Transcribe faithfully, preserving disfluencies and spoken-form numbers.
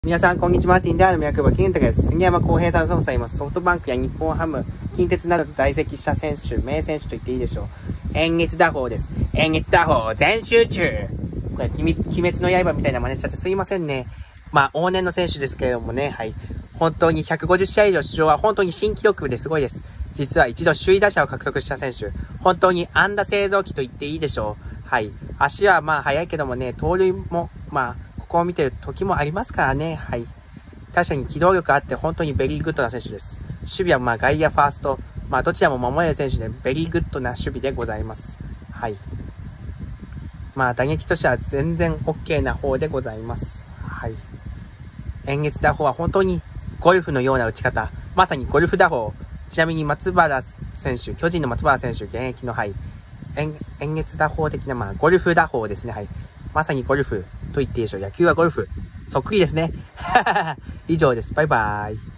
皆さん、こんにちは。マーティンである役場健太です。杉山浩平さんの捜査、今、ソフトバンクや日本ハム、近鉄などと在籍した選手、名選手と言っていいでしょう。円月打法です。円月打法全集中。これ、鬼滅の刃みたいな真似しちゃってすいませんね。まあ、往年の選手ですけれどもね、はい。本当にひゃくごじゅっしあ以上出場は本当に新記録ですごいです。実は一度首位打者を獲得した選手、本当に安打製造機と言っていいでしょう。はい。足はまあ速いけどもね、盗塁も、まあ、ここを見てる時もありますからね。はい。確かに機動力あって本当にベリーグッドな選手です。守備はまあ外野ファースト、まあどちらも守れる選手でベリーグッドな守備でございます。はい。まあ打撃としては全然 OK な方でございます。はい。円月打法は本当にゴルフのような打ち方。まさにゴルフ打法。ちなみに松原選手、巨人の松原選手、現役の、はい。円、円月打法的な、まあゴルフ打法ですね。はい。まさにゴルフと言っていいでしょう。野球はゴルフ。そっくりですね。以上です。バイバーイ。